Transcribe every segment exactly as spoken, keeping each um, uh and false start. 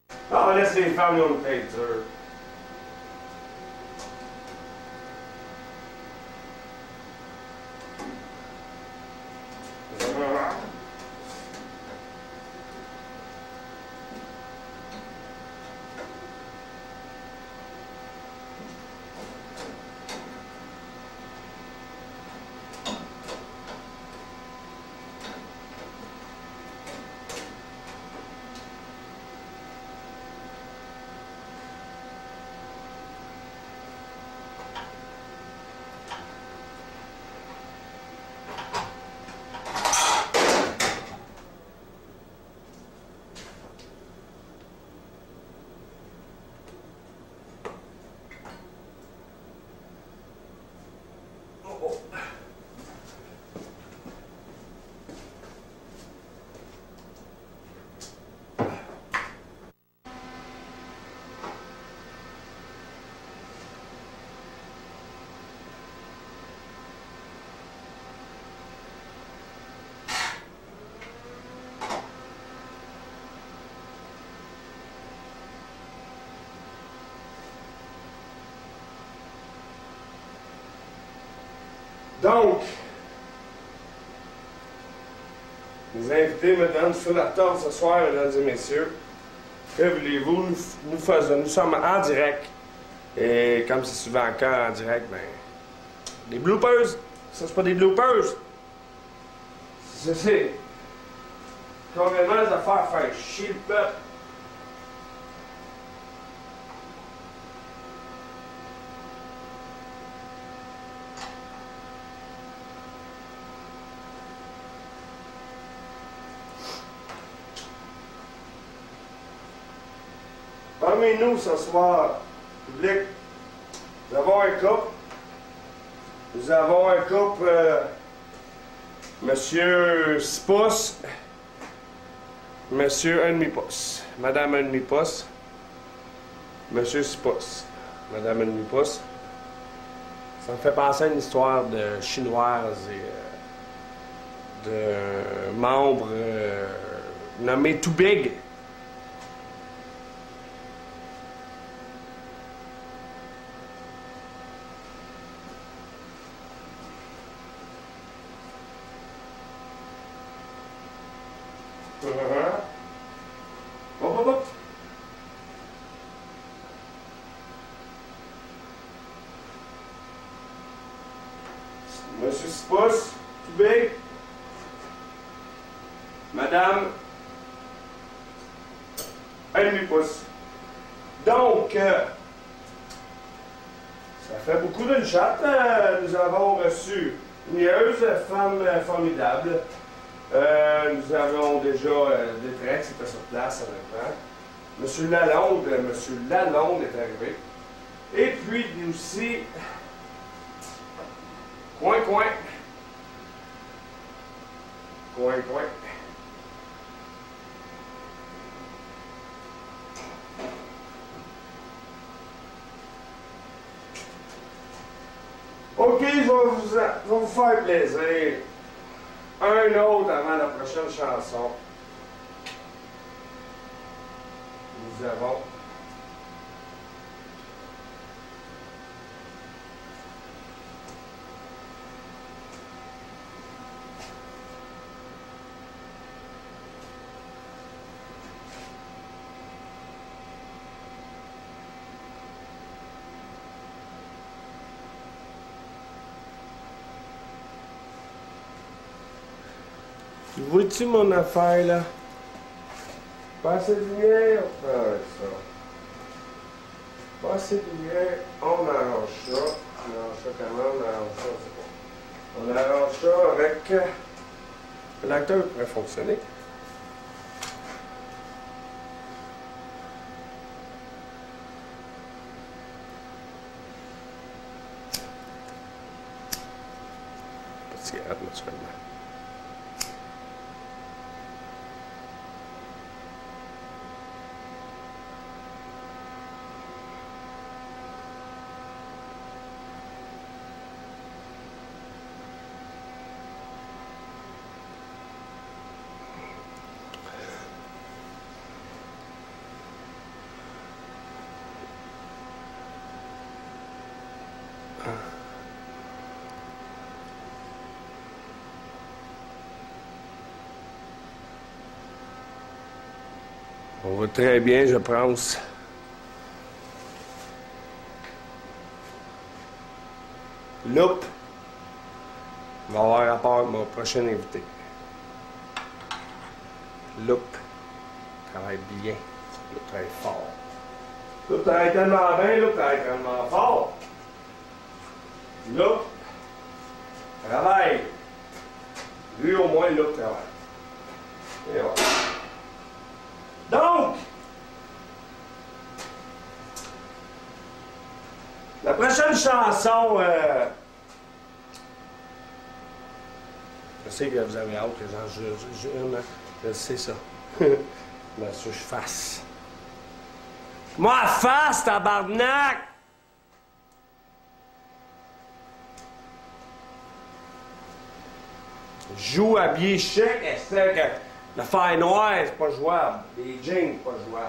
Ah, laisse les femmes, ils ont une tête dure. Donc, les invités me donnent sur la table ce soir, mesdames et messieurs. Que voulez-vous, nous, nous faisons, nous sommes en direct. Et comme c'est souvent le cas en direct, ben, des bloopers. Ça, c'est pas des bloopers. C'est, c'est complètement des affaires à faire chier le peuple. Parmi nous ce soir, public, nous avons un couple. Nous avons un couple, euh, Monsieur six pouces, Monsieur un demi-pouce, Madame un demi-pouce, Monsieur six pouces, Madame un demi-pouce. Ça me fait penser à une histoire de chinoise et euh, de membres euh, nommés Too Big. Hop, hop, hop. Monsieur six pouces, Too Big. Madame, un demi-pouce. Donc, euh, ça fait beaucoup d'une chatte. Euh, nous avons reçu une nieuse, femme euh, formidable. Euh, nous avons déjà euh, des traits qui étaient sur place en même temps. Monsieur Lalonde, euh, Monsieur Lalonde est arrivé. Et puis aussi, coin, coin. Coin, coin. OK, je vais vous, je vais vous faire plaisir. Un autre avant la prochaine chanson. Nous avons vois-tu mon affaire là? Pas assez de lumière, on fait avec ça. Pas assez de lumière, on arrange ça. On arrange ça comment? On arrange ça, c'est bon. On arrange ça avec... Euh, l'acteur pourrait fonctionner. Pas de cigarette, naturellement. On va très bien, je pense. Loop va avoir rapport avec mon prochain invité. Loop travaille bien. Loop travaille fort. Loop travaille tellement bien, Loop travaille tellement fort. Loop travaille. Lui, au moins, Loop travaille. Et voilà. Donc, la prochaine chanson, euh, je sais que vous avez hâte que j'en jure, je, je, je sais ça. Mais ça, je fasse. Moi, face, tabarnak! Je joue habillé chic, et c'est que le fer noir, c'est pas jouable. Les jeans, pas jouable.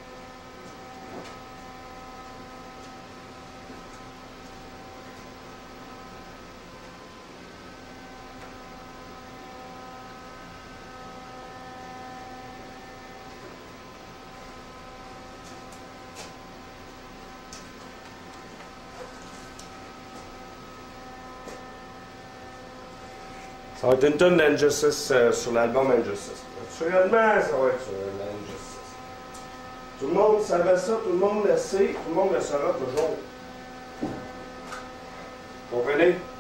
Ça va être une tonne d'Injustice euh, sur l'album Injustice. Naturellement, ça va être sur l'Injustice. Tout le monde savait ça, tout le monde le sait, tout le monde le saura toujours. Comprenez?